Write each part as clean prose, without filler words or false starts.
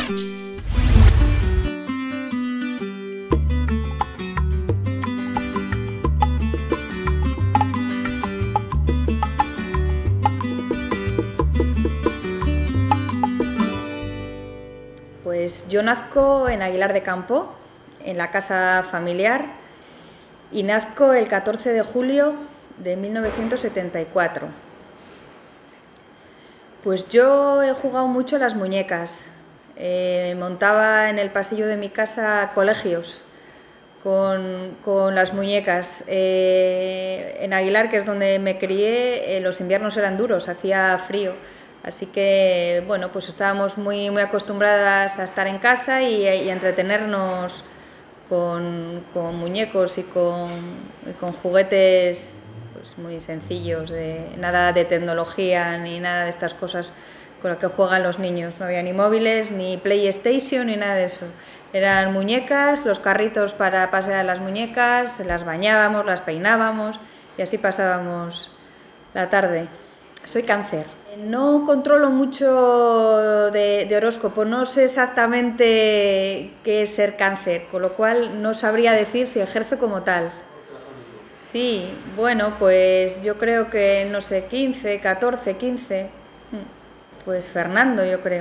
Pues yo nazco en Aguilar de Campo, en la casa familiar, y nazco el 14 de julio de 1974. Pues yo he jugado mucho a las muñecas. Montaba en el pasillo de mi casa colegios con las muñecas. En Aguilar, que es donde me crié, los inviernos eran duros, hacía frío. Así que, bueno, pues estábamos muy acostumbradas a estar en casa y a entretenernos con muñecos y con juguetes pues muy sencillos, nada de tecnología ni nada de estas cosas con las que juegan los niños. No había ni móviles, ni PlayStation, ni nada de eso. Eran muñecas, los carritos para pasear a las muñecas, las bañábamos, las peinábamos y así pasábamos la tarde. Soy Cáncer. No controlo mucho de horóscopo, no sé exactamente qué es ser Cáncer, con lo cual no sabría decir si ejerzo como tal. Sí, bueno, pues yo creo que, no sé, 15, 14, 15. Pues Fernando, yo creo.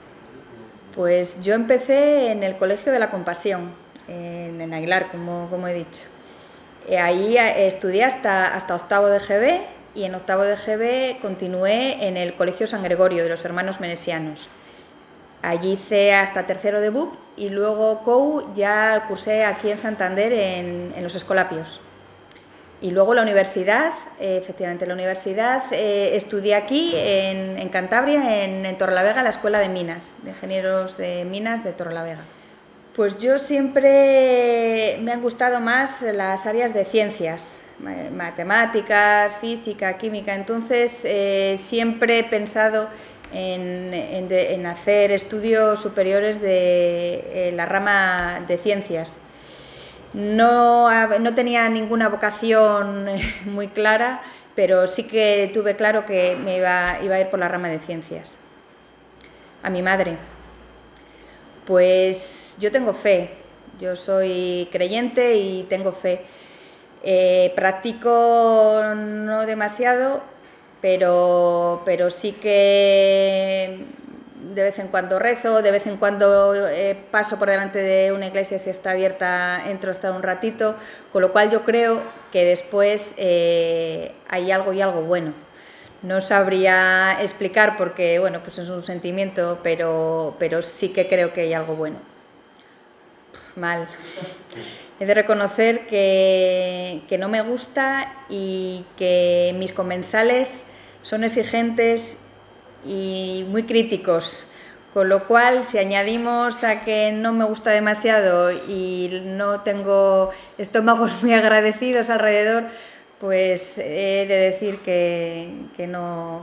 Pues yo empecé en el Colegio de la Compasión, en Aguilar, como he dicho. Ahí estudié hasta octavo de GB y en octavo de GB continué en el Colegio San Gregorio de los Hermanos Menesianos. Allí hice hasta tercero de BUP y luego COU ya cursé aquí en Santander en los Escolapios. Y luego la universidad, efectivamente, la universidad estudié aquí en Cantabria, en Torrelavega, la Escuela de Minas, de Ingenieros de Minas de Torrelavega. Pues yo siempre me han gustado más las áreas de ciencias, matemáticas, física, química, entonces siempre he pensado en hacer estudios superiores de la rama de ciencias. No tenía ninguna vocación muy clara, pero sí que tuve claro que iba a ir por la rama de ciencias. A mi madre. Pues yo tengo fe, yo soy creyente y tengo fe. Practico no demasiado, pero sí que de vez en cuando rezo, de vez en cuando paso por delante de una iglesia si está abierta, entro hasta un ratito, con lo cual yo creo que después hay algo y algo bueno. No sabría explicar porque, bueno, pues es un sentimiento, pero sí que creo que hay algo bueno. Mal. He de reconocer que no me gusta y que mis comensales son exigentes y muy críticos, con lo cual si añadimos a que no me gusta demasiado y no tengo estómagos muy agradecidos alrededor, pues he de decir que no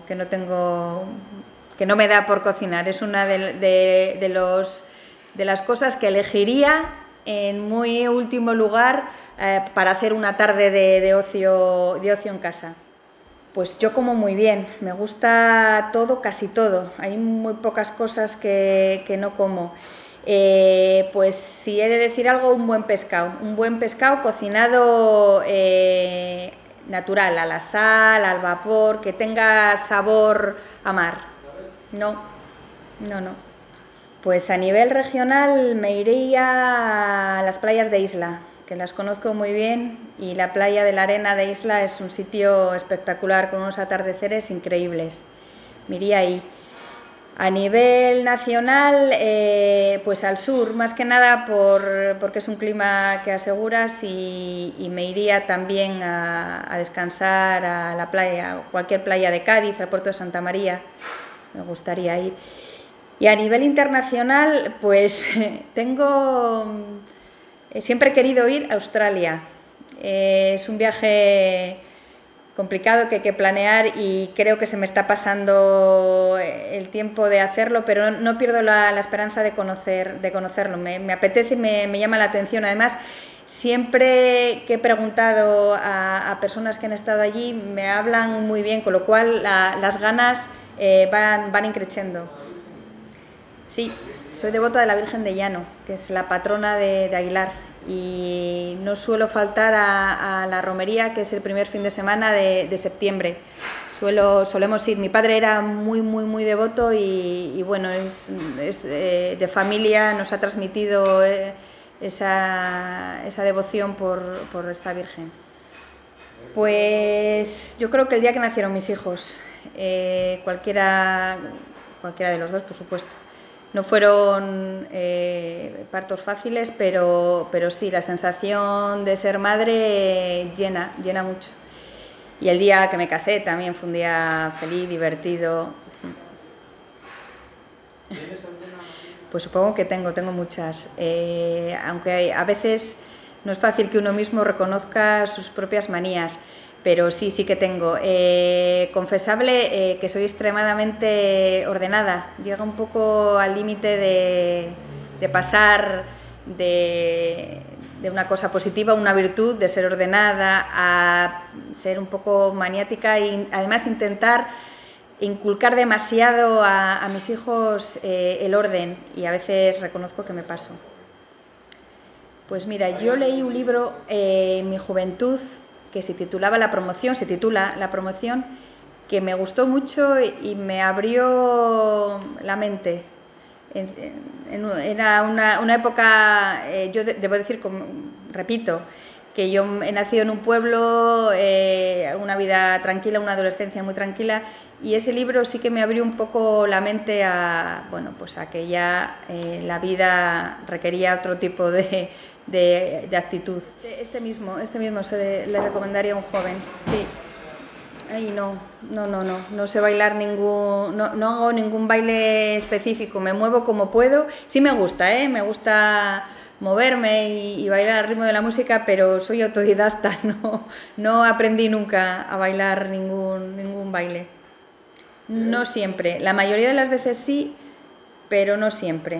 me da por cocinar. Es una de las cosas que elegiría en muy último lugar para hacer una tarde de ocio en casa. Pues yo como muy bien, me gusta todo, casi todo. Hay muy pocas cosas que no como. Pues si he de decir algo, un buen pescado cocinado natural, a la sal, al vapor, que tenga sabor a mar. No. Pues a nivel regional me iría a las playas de Isla, que las conozco muy bien, y la playa de la Arena de Isla es un sitio espectacular con unos atardeceres increíbles. Me iría ahí. A nivel nacional, pues al sur, más que nada porque es un clima que aseguras y me iría también a descansar a la playa, cualquier playa de Cádiz, al puerto de Santa María, me gustaría ir. Y a nivel internacional, pues siempre he querido ir a Australia. Es un viaje complicado que hay que planear y creo que se me está pasando el tiempo de hacerlo, pero no pierdo la esperanza de conocerlo. Me apetece y me llama la atención. Además, siempre que he preguntado a personas que han estado allí, me hablan muy bien, con lo cual las ganas van increciendo. Sí, soy devota de la Virgen de Llano, que es la patrona de Aguilar, y no suelo faltar a la romería, que es el primer fin de semana de septiembre. Solemos ir. Mi padre era muy devoto y bueno, es de familia, nos ha transmitido esa devoción por esta Virgen. Pues yo creo que el día que nacieron mis hijos, cualquiera de los dos, por supuesto. No fueron partos fáciles, pero sí, la sensación de ser madre llena mucho. Y el día que me casé también fue un día feliz, divertido. ¿Tienes alguna? Pues supongo que tengo muchas, aunque a veces no es fácil que uno mismo reconozca sus propias manías, pero sí que tengo. Confesable que soy extremadamente ordenada, llega un poco al límite de pasar de una cosa positiva, una virtud, de ser ordenada, a ser un poco maniática y además intentar inculcar demasiado a mis hijos el orden, y a veces reconozco que me paso. Pues mira, yo leí un libro en mi juventud que se titula La Promoción, que me gustó mucho y me abrió la mente. Era una época, yo debo decir, repito, que yo he nacido en un pueblo, una vida tranquila, una adolescencia muy tranquila, y ese libro sí que me abrió un poco la mente a que ya la vida requería otro tipo de actitud. Este mismo le recomendaría a un joven, sí. Ay, no sé bailar no hago ningún baile específico, me muevo como puedo. Sí me gusta moverme y bailar al ritmo de la música, pero soy autodidacta, no aprendí nunca a bailar ningún baile. No siempre, la mayoría de las veces sí, pero no siempre.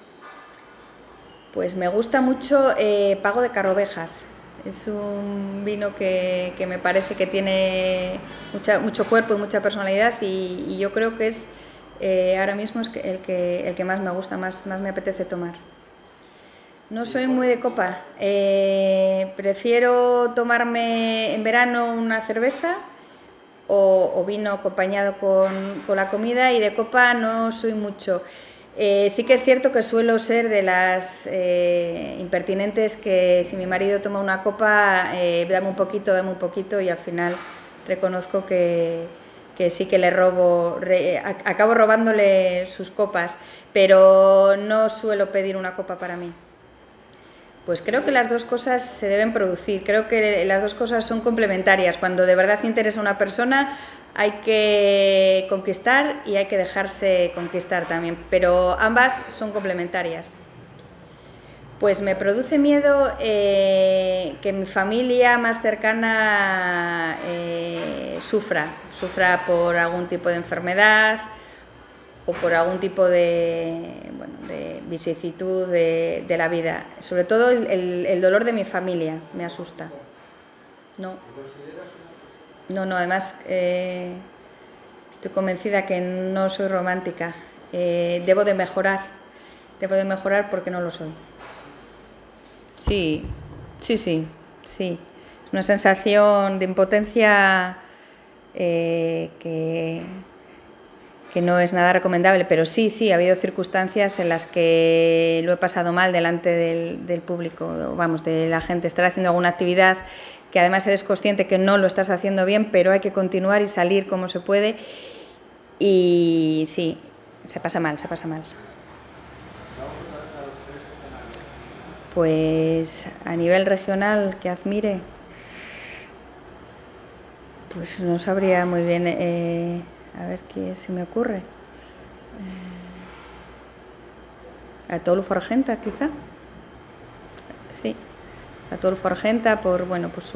Pues me gusta mucho Pago de Carrovejas. Es un vino que me parece que tiene mucho cuerpo y mucha personalidad, y yo creo que es ahora mismo es el que más me gusta, más me apetece tomar. No soy muy de copa, prefiero tomarme en verano una cerveza o vino acompañado con la comida, y de copa no soy mucho. Sí que es cierto que suelo ser de las impertinentes que si mi marido toma una copa, dame un poquito, y al final reconozco que sí que le robo, acabo robándole sus copas, pero no suelo pedir una copa para mí. Pues creo que las dos cosas se deben producir, creo que las dos cosas son complementarias. Cuando de verdad interesa a una persona hay que conquistar y hay que dejarse conquistar también, pero ambas son complementarias. Pues me produce miedo que mi familia más cercana sufra por algún tipo de enfermedad o por algún tipo de vicisitud de la vida. Sobre todo el dolor de mi familia me asusta. No, además estoy convencida que no soy romántica. Debo de mejorar porque no lo soy. Sí. Es una sensación de impotencia que no es nada recomendable, pero sí, ha habido circunstancias en las que lo he pasado mal delante del público, de la gente. Estar haciendo alguna actividad que además eres consciente que no lo estás haciendo bien, pero hay que continuar y salir como se puede, y sí, se pasa mal. Pues a nivel regional que admire, pues no sabría muy bien, a ver qué se me ocurre. Ataulfo Argenta, quizá. Sí, Ataulfo Argenta por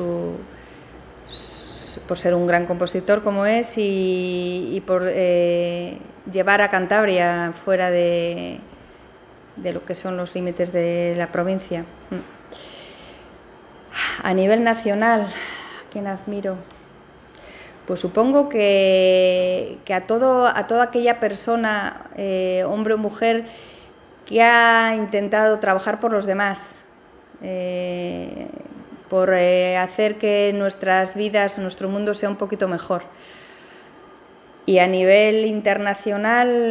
ser un gran compositor como es, y por llevar a Cantabria fuera de lo que son los límites de la provincia. A nivel nacional, ¿quién admiro? Pues supongo que a toda aquella persona, hombre o mujer, que ha intentado trabajar por los demás, por hacer que nuestras vidas, nuestro mundo sea un poquito mejor. Y a nivel internacional,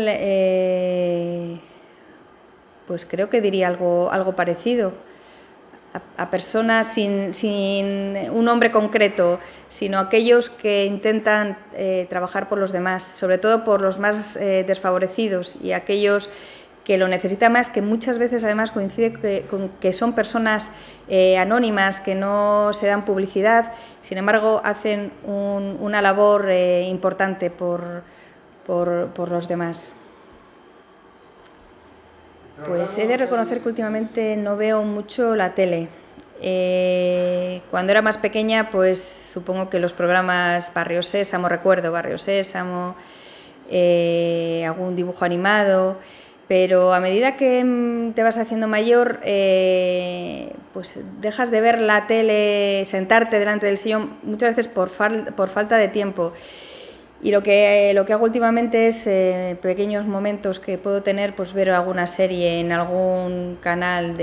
pues creo que diría algo parecido. A personas sin un nombre concreto, sino aquellos que intentan trabajar por los demás, sobre todo por los más desfavorecidos y aquellos que lo necesitan más, que muchas veces además coincide con que son personas anónimas, que no se dan publicidad, sin embargo hacen una labor importante por los demás. Pues he de reconocer que últimamente no veo mucho la tele. Cuando era más pequeña, pues supongo que los programas Barrio Sésamo, recuerdo Barrio Sésamo, algún dibujo animado, pero a medida que te vas haciendo mayor, pues dejas de ver la tele, sentarte delante del sillón, muchas veces por falta de tiempo. Y lo que hago últimamente es pequeños momentos que puedo tener, pues ver alguna serie en algún canal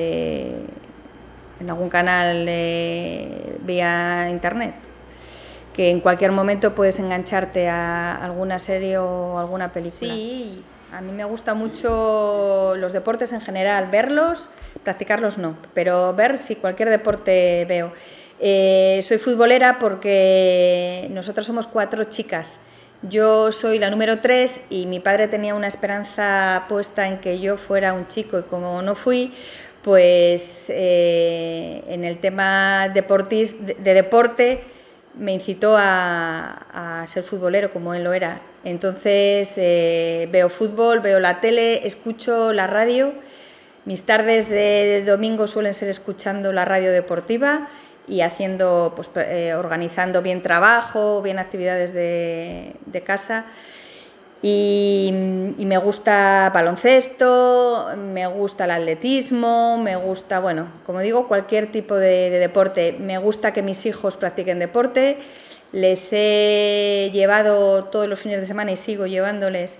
vía internet, que en cualquier momento puedes engancharte a alguna serie o alguna película. Sí, a mí me gusta mucho los deportes en general, verlos, practicarlos no, pero ver sí, cualquier deporte veo. Soy futbolera porque nosotros somos 4 chicas. Yo soy la número 3 y mi padre tenía una esperanza puesta en que yo fuera un chico, y como no fui, pues en el tema de deporte me incitó a ser futbolero como él lo era. Entonces veo fútbol, veo la tele, escucho la radio. Mis tardes de domingo suelen ser escuchando la radio deportiva y haciendo, pues, organizando bien trabajo, bien actividades de casa. Y me gusta baloncesto, me gusta el atletismo, me gusta, bueno, como digo, cualquier tipo de deporte. Me gusta que mis hijos practiquen deporte, les he llevado todos los fines de semana y sigo llevándoles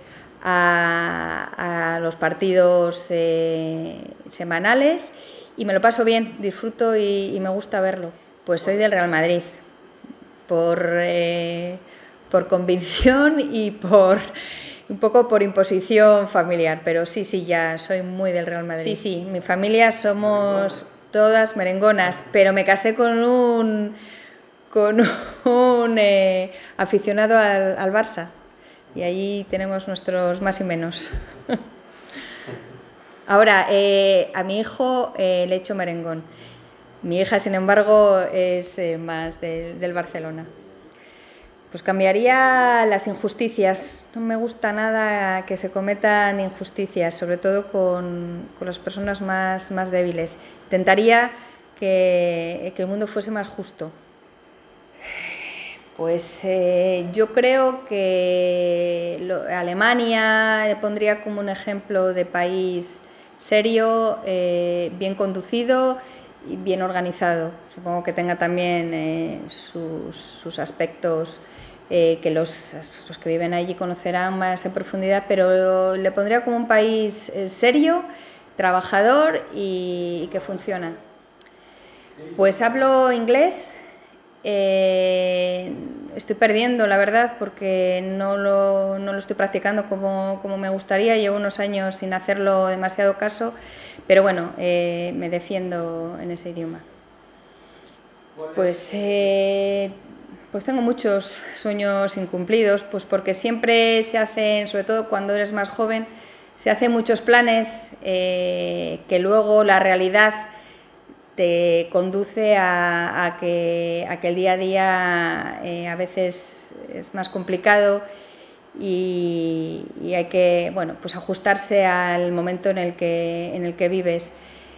a los partidos semanales y me lo paso bien, disfruto y me gusta verlo. Pues soy del Real Madrid, por convicción y un poco por imposición familiar, pero sí, ya soy muy del Real Madrid. Sí, mi familia somos todas merengonas, pero me casé con un aficionado al Barça y allí tenemos nuestros más y menos. Ahora, a mi hijo le he hecho merengón. Mi hija, sin embargo, es más del Barcelona. Pues cambiaría las injusticias. No me gusta nada que se cometan injusticias, sobre todo con las personas más débiles. Intentaría que el mundo fuese más justo. Pues yo creo que Alemania le pondría como un ejemplo de país serio, bien conducido y bien organizado. Supongo que tenga también sus aspectos que los que viven allí conocerán más en profundidad, pero le pondría como un país serio, trabajador y que funciona. Pues hablo inglés. Estoy perdiendo, la verdad, porque no lo estoy practicando como me gustaría. Llevo unos años sin hacerlo demasiado caso, pero bueno, me defiendo en ese idioma. Pues tengo muchos sueños incumplidos, pues porque siempre se hacen, sobre todo cuando eres más joven, se hacen muchos planes que luego la realidad te conduce a que el día a día a veces es más complicado y hay que, bueno, pues ajustarse al momento en el que vives.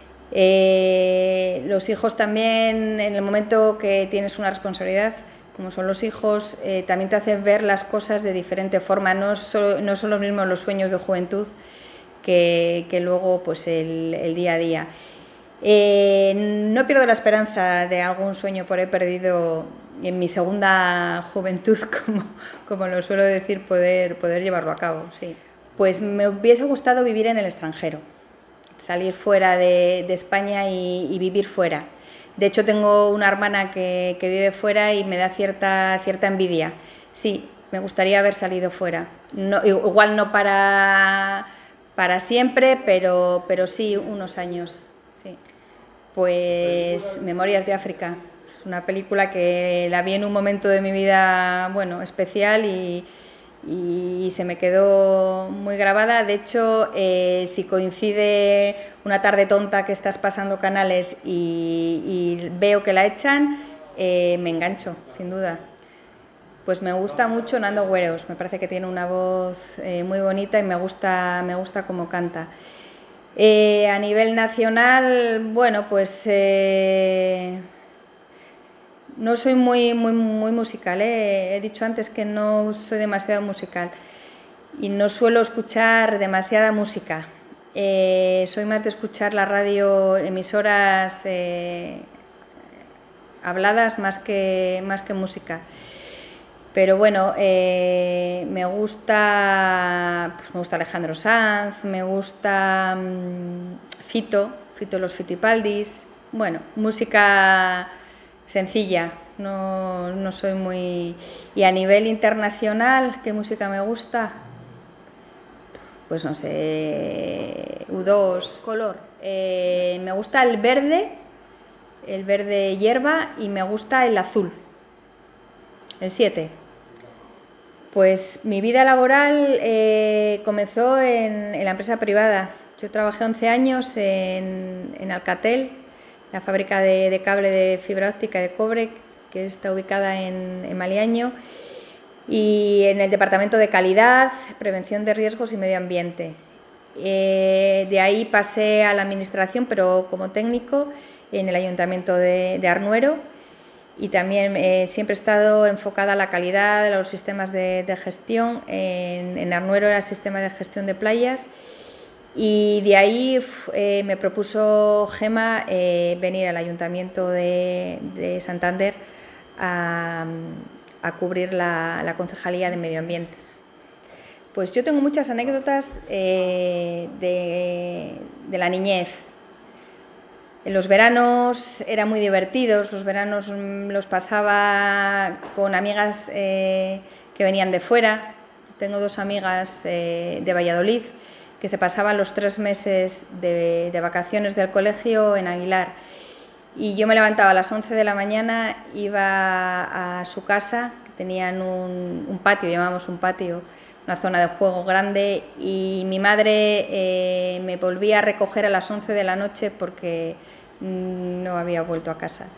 Los hijos también, en el momento que tienes una responsabilidad, como son los hijos, también te hacen ver las cosas de diferente forma. No son los mismos los sueños de juventud que luego pues el día a día. No pierdo la esperanza de algún sueño por ahí perdido en mi segunda juventud, como lo suelo decir, poder llevarlo a cabo, sí. Pues me hubiese gustado vivir en el extranjero, salir fuera de España y vivir fuera. De hecho, tengo una hermana que vive fuera y me da cierta envidia. Sí, me gustaría haber salido fuera. No, igual no para siempre, pero sí unos años. Sí. Pues Memorias de África. Es una película que la vi en un momento de mi vida, bueno, especial y se me quedó muy grabada. De hecho, si coincide una tarde tonta que estás pasando canales y veo que la echan, me engancho, sin duda. Pues me gusta mucho Nando Güeros, me parece que tiene una voz muy bonita y me gusta cómo canta. A nivel nacional, bueno, pues no soy muy musical, he dicho antes que no soy demasiado musical y no suelo escuchar demasiada música. Soy más de escuchar la radio, emisoras habladas más que música. Pero bueno, me gusta Alejandro Sanz, me gusta Fito los Fitipaldis. Bueno, música sencilla, no soy muy... Y a nivel internacional, ¿qué música me gusta? Pues no sé, U2, color. Me gusta el verde hierba, y me gusta el azul, el 7. Pues mi vida laboral comenzó en la empresa privada. Yo trabajé 11 años en Alcatel, la fábrica de cable de fibra óptica de cobre, que está ubicada en Maliaño, y en el departamento de calidad, prevención de riesgos y medio ambiente. De ahí pasé a la administración, pero como técnico, en el ayuntamiento de Arnuero. Y también siempre he estado enfocada a la calidad de los sistemas de gestión. En Arnuero era el sistema de gestión de playas, y de ahí me propuso Gema venir al Ayuntamiento de Santander a cubrir la Concejalía de Medio Ambiente. Pues yo tengo muchas anécdotas de la niñez. Los veranos eran muy divertidos, los veranos los pasaba con amigas que venían de fuera. Tengo 2 amigas de Valladolid que se pasaban los 3 meses de vacaciones del colegio en Aguilar. Y yo me levantaba a las 11 de la mañana, iba a su casa, que tenían un patio, llamábamos un patio, una zona de juego grande, y mi madre me volvía a recoger a las 11 de la noche porque no había vuelto a casa.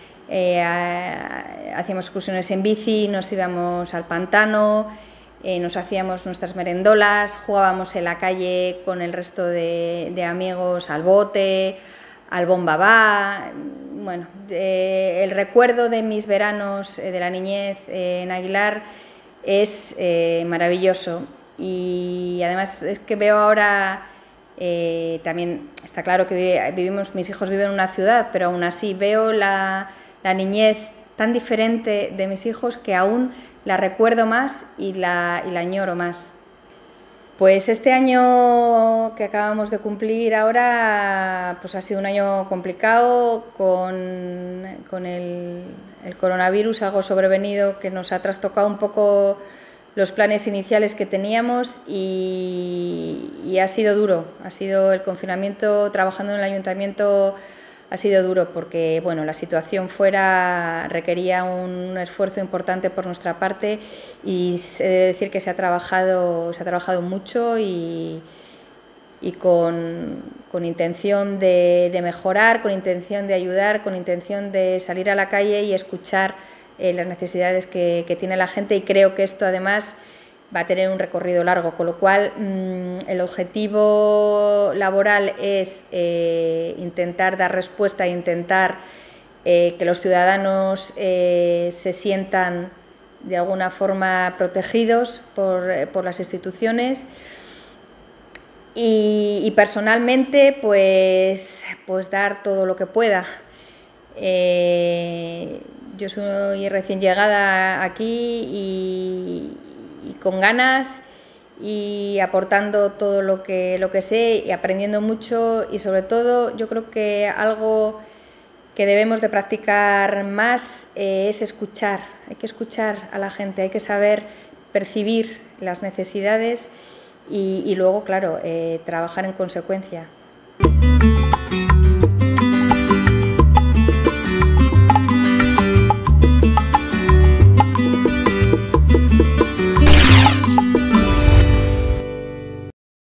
Hacíamos excursiones en bici, nos íbamos al pantano, nos hacíamos nuestras merendolas, jugábamos en la calle con el resto de amigos al bote, al bombabá. Bueno, el recuerdo de mis veranos de la niñez en Aguilar es maravilloso, y además es que veo ahora... también está claro que mis hijos viven en una ciudad, pero aún así veo la niñez tan diferente de mis hijos que aún la recuerdo más y la añoro más. Pues este año que acabamos de cumplir ahora, pues ha sido un año complicado con el coronavirus, algo sobrevenido que nos ha trastocado un poco los planes iniciales que teníamos, y ha sido duro. Ha sido el confinamiento, trabajando en el ayuntamiento, ha sido duro porque bueno, la situación fuera requería un esfuerzo importante por nuestra parte, y he de decir que se ha trabajado mucho y con intención de mejorar, con intención de ayudar, con intención de salir a la calle y escuchar las necesidades que tiene la gente, y creo que esto además va a tener un recorrido largo, con lo cual el objetivo laboral es intentar dar respuesta e intentar que los ciudadanos se sientan de alguna forma protegidos por las instituciones, y personalmente pues dar todo lo que pueda. Yo soy recién llegada aquí y con ganas y aportando todo lo que sé y aprendiendo mucho, y sobre todo yo creo que algo que debemos de practicar más es escuchar. Hay que escuchar a la gente, hay que saber percibir las necesidades y luego, claro, trabajar en consecuencia.